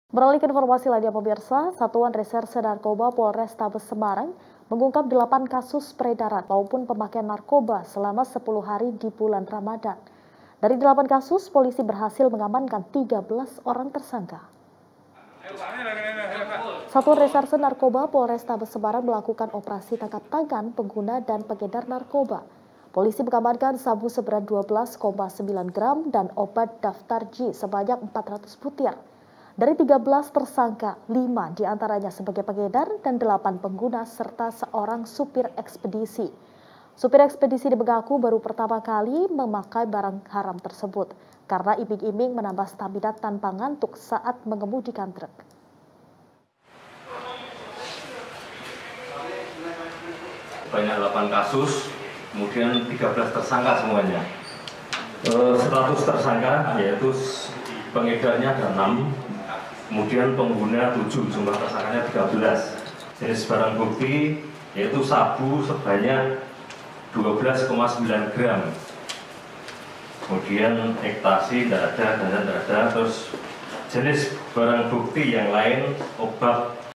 Beralih ke informasi lainnya pemirsa, Satuan Reserse Narkoba Polrestabes Semarang mengungkap 8 kasus peredaran maupun pemakaian narkoba selama 10 hari di bulan Ramadan. Dari 8 kasus, polisi berhasil mengamankan 13 orang tersangka. Satuan Reserse Narkoba Polrestabes Semarang melakukan operasi tangkap tangan pengguna dan pengedar narkoba. Polisi mengamankan sabu seberat 12,9 gram dan obat daftar G sebanyak 400 butir. Dari 13 tersangka, 5 diantaranya sebagai pengedar dan 8 pengguna serta seorang supir ekspedisi. Supir ekspedisi mengaku baru pertama kali memakai barang haram tersebut karena iming-iming menambah stamina tanpa ngantuk saat mengemudikan truk. Banyak 8 kasus, kemudian 13 tersangka semuanya. Status tersangka yaitu pengedarnya ada 6. Kemudian pengguna 7, jumlah tersangkanya 13. Jenis barang bukti yaitu sabu sebanyak 12,9 gram. Kemudian ekstasi tidak ada, terus jenis barang bukti yang lain obat